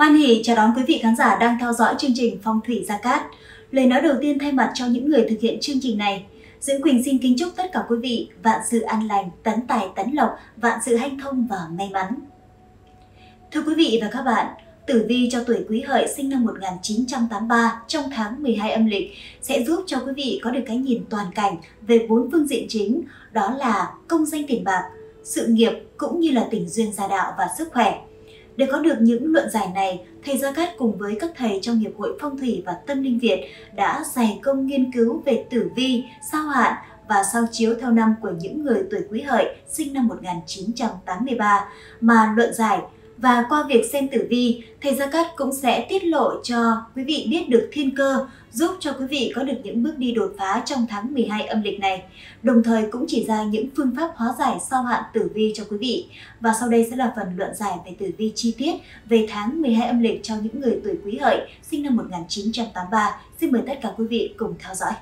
Hoan hỉ chào đón quý vị khán giả đang theo dõi chương trình Phong thủy Gia Cát. Lời nói đầu tiên thay mặt cho những người thực hiện chương trình này, Dưỡng Quỳnh xin kính chúc tất cả quý vị vạn sự an lành, tấn tài tấn lộc, vạn sự hanh thông và may mắn. Thưa quý vị và các bạn, tử vi cho tuổi Quý Hợi sinh năm 1983 trong tháng 12 âm lịch sẽ giúp cho quý vị có được cái nhìn toàn cảnh về 4 phương diện chính, đó là công danh tiền bạc, sự nghiệp cũng như là tình duyên gia đạo và sức khỏe. Để có được những luận giải này, thầy Gia Cát cùng với các thầy trong Hiệp hội Phong thủy và Tâm linh Việt đã dày công nghiên cứu về tử vi, sao hạn và sao chiếu theo năm của những người tuổi Quý Hợi sinh năm 1983 mà luận giải. Và qua việc xem tử vi, thầy Gia Cát cũng sẽ tiết lộ cho quý vị biết được thiên cơ, giúp cho quý vị có được những bước đi đột phá trong tháng 12 âm lịch này. Đồng thời cũng chỉ ra những phương pháp hóa giải sao hạn tử vi cho quý vị. Và sau đây sẽ là phần luận giải về tử vi chi tiết về tháng 12 âm lịch cho những người tuổi Quý Hợi sinh năm 1983. Xin mời tất cả quý vị cùng theo dõi.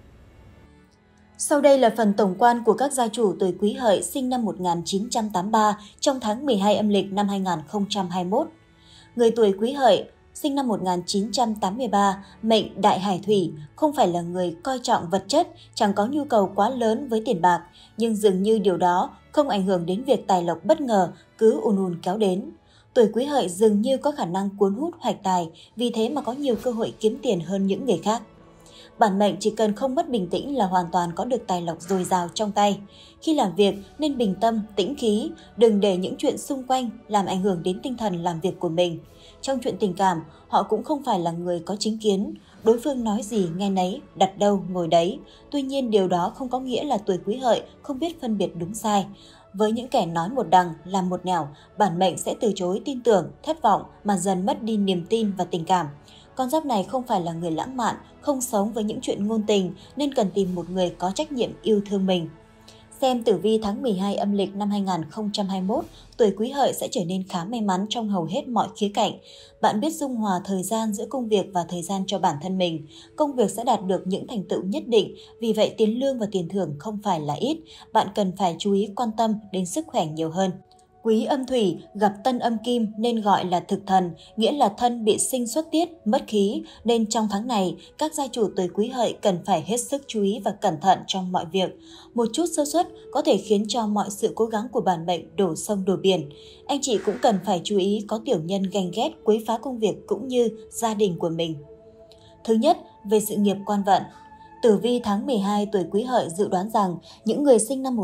Sau đây là phần tổng quan của các gia chủ tuổi Quý Hợi sinh năm 1983 trong tháng 12 âm lịch năm 2021. Người tuổi Quý Hợi sinh năm 1983, mệnh Đại Hải Thủy, không phải là người coi trọng vật chất, chẳng có nhu cầu quá lớn với tiền bạc, nhưng dường như điều đó không ảnh hưởng đến việc tài lộc bất ngờ cứ ùn ùn kéo đến. Tuổi Quý Hợi dường như có khả năng cuốn hút hoạch tài, vì thế mà có nhiều cơ hội kiếm tiền hơn những người khác. Bản mệnh chỉ cần không mất bình tĩnh là hoàn toàn có được tài lộc dồi dào trong tay. Khi làm việc nên bình tâm, tĩnh khí, đừng để những chuyện xung quanh làm ảnh hưởng đến tinh thần làm việc của mình. Trong chuyện tình cảm, họ cũng không phải là người có chính kiến, đối phương nói gì nghe nấy, đặt đâu ngồi đấy. Tuy nhiên điều đó không có nghĩa là tuổi Quý Hợi không biết phân biệt đúng sai. Với những kẻ nói một đằng, làm một nẻo, bản mệnh sẽ từ chối tin tưởng, thất vọng mà dần mất đi niềm tin và tình cảm. Con giáp này không phải là người lãng mạn, không sống với những chuyện ngôn tình nên cần tìm một người có trách nhiệm yêu thương mình. Xem tử vi tháng 12 âm lịch năm 2021, tuổi Quý Hợi sẽ trở nên khá may mắn trong hầu hết mọi khía cạnh. Bạn biết dung hòa thời gian giữa công việc và thời gian cho bản thân mình. Công việc sẽ đạt được những thành tựu nhất định, vì vậy tiền lương và tiền thưởng không phải là ít. Bạn cần phải chú ý quan tâm đến sức khỏe nhiều hơn. Quý âm thủy gặp tân âm kim nên gọi là thực thần, nghĩa là thân bị sinh xuất tiết, mất khí, nên trong tháng này, các gia chủ tuổi Quý Hợi cần phải hết sức chú ý và cẩn thận trong mọi việc. Một chút sơ suất có thể khiến cho mọi sự cố gắng của bản mệnh đổ sông đổ biển. Anh chị cũng cần phải chú ý có tiểu nhân ganh ghét quấy phá công việc cũng như gia đình của mình. Thứ nhất, về sự nghiệp quan vận. Tử vi tháng 12 tuổi Quý Hợi dự đoán rằng những người sinh năm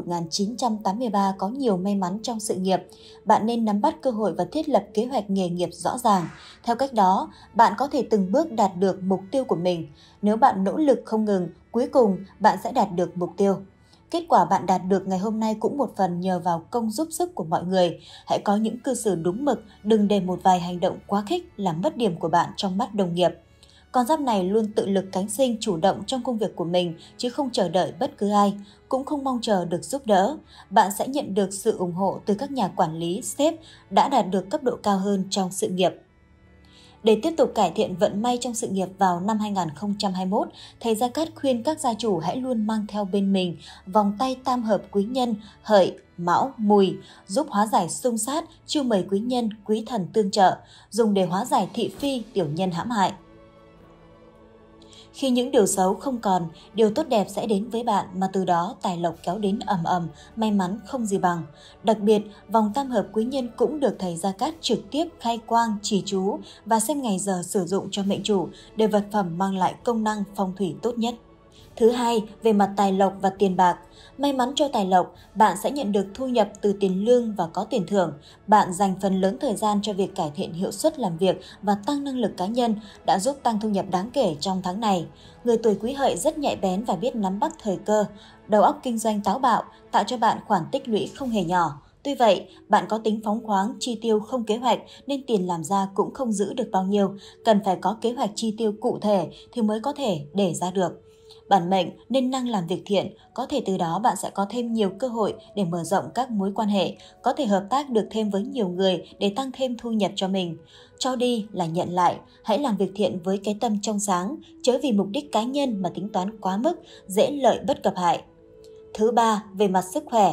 1983 có nhiều may mắn trong sự nghiệp. Bạn nên nắm bắt cơ hội và thiết lập kế hoạch nghề nghiệp rõ ràng. Theo cách đó, bạn có thể từng bước đạt được mục tiêu của mình. Nếu bạn nỗ lực không ngừng, cuối cùng bạn sẽ đạt được mục tiêu. Kết quả bạn đạt được ngày hôm nay cũng một phần nhờ vào công giúp sức của mọi người. Hãy có những cư xử đúng mực, đừng để một vài hành động quá khích làm mất điểm của bạn trong mắt đồng nghiệp. Con giáp này luôn tự lực cánh sinh, chủ động trong công việc của mình, chứ không chờ đợi bất cứ ai, cũng không mong chờ được giúp đỡ. Bạn sẽ nhận được sự ủng hộ từ các nhà quản lý, sếp đã đạt được cấp độ cao hơn trong sự nghiệp. Để tiếp tục cải thiện vận may trong sự nghiệp vào năm 2021, thầy Gia Cát khuyên các gia chủ hãy luôn mang theo bên mình vòng tay tam hợp quý nhân, hợi, mão, mùi, giúp hóa giải xung sát, chiêu mời quý nhân, quý thần tương trợ, dùng để hóa giải thị phi, tiểu nhân hãm hại. Khi những điều xấu không còn, điều tốt đẹp sẽ đến với bạn mà từ đó tài lộc kéo đến ầm ầm, may mắn không gì bằng. Đặc biệt, vòng tam hợp quý nhân cũng được thầy Gia Cát trực tiếp khai quang, chỉ chú và xem ngày giờ sử dụng cho mệnh chủ để vật phẩm mang lại công năng phong thủy tốt nhất. Thứ hai, về mặt tài lộc và tiền bạc. May mắn cho tài lộc, bạn sẽ nhận được thu nhập từ tiền lương và có tiền thưởng. Bạn dành phần lớn thời gian cho việc cải thiện hiệu suất làm việc và tăng năng lực cá nhân đã giúp tăng thu nhập đáng kể trong tháng này. Người tuổi Quý Hợi rất nhạy bén và biết nắm bắt thời cơ. Đầu óc kinh doanh táo bạo tạo cho bạn khoản tích lũy không hề nhỏ. Tuy vậy, bạn có tính phóng khoáng, chi tiêu không kế hoạch nên tiền làm ra cũng không giữ được bao nhiêu. Cần phải có kế hoạch chi tiêu cụ thể thì mới có thể để ra được. Bản mệnh nên năng làm việc thiện, có thể từ đó bạn sẽ có thêm nhiều cơ hội để mở rộng các mối quan hệ, có thể hợp tác được thêm với nhiều người để tăng thêm thu nhập cho mình. Cho đi là nhận lại, hãy làm việc thiện với cái tâm trong sáng, chớ vì mục đích cá nhân mà tính toán quá mức, dễ lợi bất cập hại. Thứ ba, về mặt sức khỏe.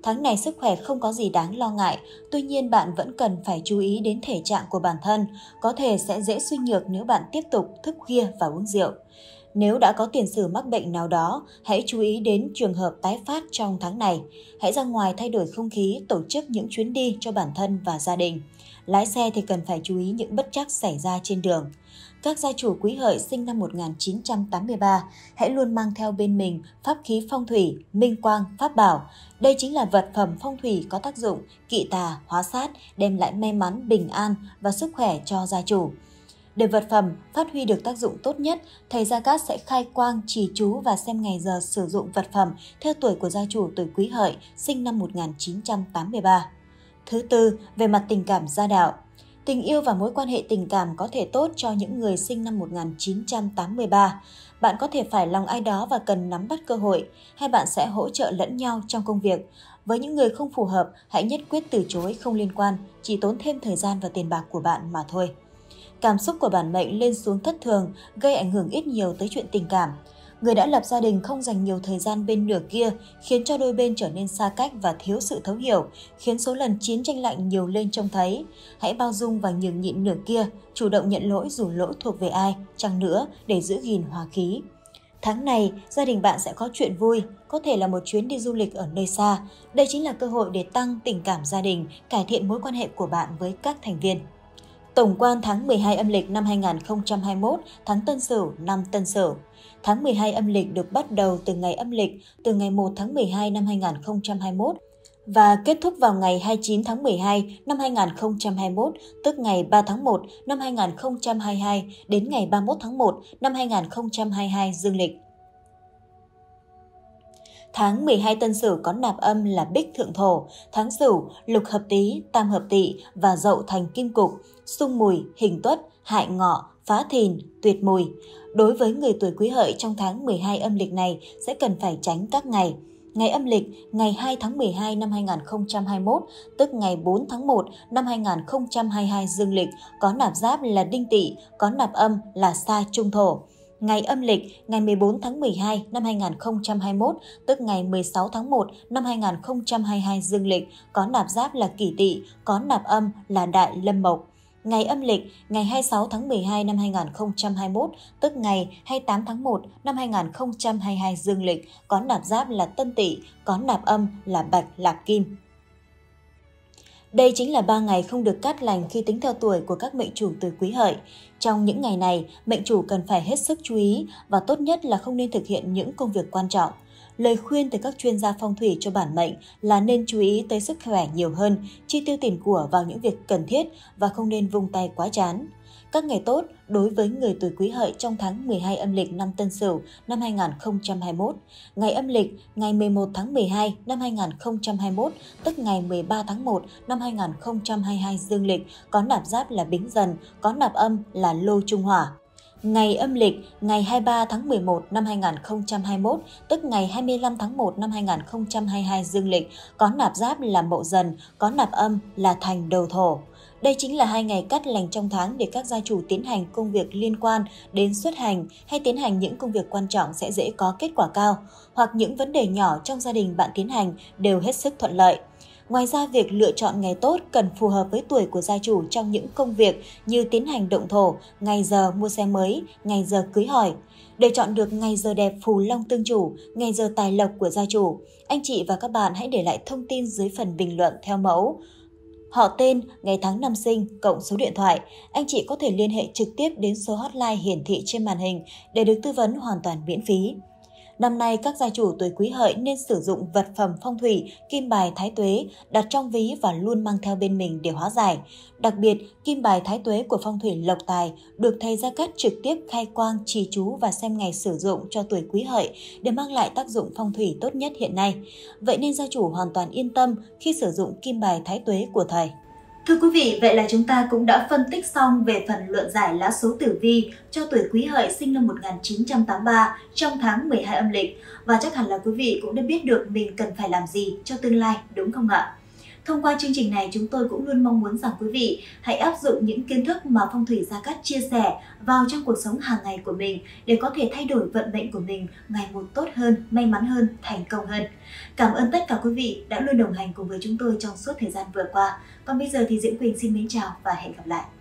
Tháng này sức khỏe không có gì đáng lo ngại, tuy nhiên bạn vẫn cần phải chú ý đến thể trạng của bản thân, có thể sẽ dễ suy nhược nếu bạn tiếp tục thức khuya và uống rượu. Nếu đã có tiền sử mắc bệnh nào đó, hãy chú ý đến trường hợp tái phát trong tháng này. Hãy ra ngoài thay đổi không khí, tổ chức những chuyến đi cho bản thân và gia đình. Lái xe thì cần phải chú ý những bất trắc xảy ra trên đường. Các gia chủ Quý Hợi sinh năm 1983, hãy luôn mang theo bên mình pháp khí phong thủy, minh quang, pháp bảo. Đây chính là vật phẩm phong thủy có tác dụng kỵ tà, hóa sát, đem lại may mắn, bình an và sức khỏe cho gia chủ. Để vật phẩm phát huy được tác dụng tốt nhất, thầy Gia Cát sẽ khai quang, trì chú và xem ngày giờ sử dụng vật phẩm theo tuổi của gia chủ tuổi Quý Hợi sinh năm 1983. Thứ tư, về mặt tình cảm gia đạo. Tình yêu và mối quan hệ tình cảm có thể tốt cho những người sinh năm 1983. Bạn có thể phải lòng ai đó và cần nắm bắt cơ hội, hay bạn sẽ hỗ trợ lẫn nhau trong công việc. Với những người không phù hợp, hãy nhất quyết từ chối, không liên quan, chỉ tốn thêm thời gian và tiền bạc của bạn mà thôi. Cảm xúc của bản mệnh lên xuống thất thường, gây ảnh hưởng ít nhiều tới chuyện tình cảm. Người đã lập gia đình không dành nhiều thời gian bên nửa kia, khiến cho đôi bên trở nên xa cách và thiếu sự thấu hiểu, khiến số lần chiến tranh lạnh nhiều lên trông thấy. Hãy bao dung và nhường nhịn nửa kia, chủ động nhận lỗi dù lỗi thuộc về ai, chăng nữa để giữ gìn hòa khí. Tháng này, gia đình bạn sẽ có chuyện vui, có thể là một chuyến đi du lịch ở nơi xa. Đây chính là cơ hội để tăng tình cảm gia đình, cải thiện mối quan hệ của bạn với các thành viên. Tổng quan tháng 12 âm lịch năm 2021, tháng Tân Sửu, năm Tân Sửu. Tháng 12 âm lịch được bắt đầu từ ngày âm lịch, từ ngày 1 tháng 12 năm 2021 và kết thúc vào ngày 29 tháng 12 năm 2021, tức ngày 3 tháng 1 năm 2022 đến ngày 31 tháng 1 năm 2022 dương lịch. Tháng 12 Tân Sửu có nạp âm là Bích Thượng Thổ, tháng Sửu, Lục Hợp Tý, Tam Hợp Tỵ và Dậu thành Kim Cục, Xung Mùi, Hình Tuất, Hại Ngọ, Phá Thìn, Tuyệt Mùi. Đối với người tuổi Quý Hợi trong tháng 12 âm lịch này sẽ cần phải tránh các ngày. Ngày âm lịch, ngày 2 tháng 12 năm 2021, tức ngày 4 tháng 1 năm 2022 dương lịch, có nạp giáp là Đinh Tỵ, có nạp âm là Sa Trung Thổ. Ngày âm lịch, ngày 14 tháng 12 năm 2021, tức ngày 16 tháng 1 năm 2022 dương lịch, có nạp giáp là Kỷ Tỵ, có nạp âm là Đại Lâm Mộc. Ngày âm lịch, ngày 26 tháng 12 năm 2021, tức ngày 28 tháng 1 năm 2022 dương lịch, có nạp giáp là Tân Tỵ, có nạp âm là Bạch Lạp Kim. Đây chính là 3 ngày không được cát lành khi tính theo tuổi của các mệnh chủ tuổi Quý Hợi. Trong những ngày này, mệnh chủ cần phải hết sức chú ý và tốt nhất là không nên thực hiện những công việc quan trọng. Lời khuyên từ các chuyên gia phong thủy cho bản mệnh là nên chú ý tới sức khỏe nhiều hơn, chi tiêu tiền của vào những việc cần thiết và không nên vung tay quá chán. Các ngày tốt đối với người tuổi Quý Hợi trong tháng 12 âm lịch năm Tân Sửu năm 2021. Ngày âm lịch, ngày 11 tháng 12 năm 2021, tức ngày 13 tháng 1 năm 2022 dương lịch, có nạp giáp là Bính Dần, có nạp âm là Lô Trung Hỏa. Ngày âm lịch, ngày 23 tháng 11 năm 2021, tức ngày 25 tháng 1 năm 2022 dương lịch, có nạp giáp là Mậu Dần, có nạp âm là Thành Đầu Thổ. Đây chính là 2 ngày cát lành trong tháng để các gia chủ tiến hành công việc liên quan đến xuất hành hay tiến hành những công việc quan trọng sẽ dễ có kết quả cao, hoặc những vấn đề nhỏ trong gia đình bạn tiến hành đều hết sức thuận lợi. Ngoài ra, việc lựa chọn ngày tốt cần phù hợp với tuổi của gia chủ trong những công việc như tiến hành động thổ, ngày giờ mua xe mới, ngày giờ cưới hỏi. Để chọn được ngày giờ đẹp phù long tương chủ, ngày giờ tài lộc của gia chủ, anh chị và các bạn hãy để lại thông tin dưới phần bình luận theo mẫu họ tên, ngày tháng năm sinh, cộng số điện thoại. Anh chị có thể liên hệ trực tiếp đến số hotline hiển thị trên màn hình để được tư vấn hoàn toàn miễn phí. Năm nay, các gia chủ tuổi Quý Hợi nên sử dụng vật phẩm phong thủy, kim bài thái tuế, đặt trong ví và luôn mang theo bên mình để hóa giải. Đặc biệt, kim bài thái tuế của phong thủy lộc tài được thầy Gia Cát trực tiếp khai quang, trì chú và xem ngày sử dụng cho tuổi Quý Hợi để mang lại tác dụng phong thủy tốt nhất hiện nay. Vậy nên gia chủ hoàn toàn yên tâm khi sử dụng kim bài thái tuế của thầy. Thưa quý vị, vậy là chúng ta cũng đã phân tích xong về phần luận giải lá số tử vi cho tuổi Quý Hợi sinh năm 1983 trong tháng 12 âm lịch. Và chắc hẳn là quý vị cũng đã biết được mình cần phải làm gì cho tương lai, đúng không ạ? Thông qua chương trình này, chúng tôi cũng luôn mong muốn rằng quý vị hãy áp dụng những kiến thức mà phong thủy Gia Cát chia sẻ vào trong cuộc sống hàng ngày của mình để có thể thay đổi vận mệnh của mình ngày một tốt hơn, may mắn hơn, thành công hơn. Cảm ơn tất cả quý vị đã luôn đồng hành cùng với chúng tôi trong suốt thời gian vừa qua. Còn bây giờ thì Diễm Quỳnh xin mến chào và hẹn gặp lại.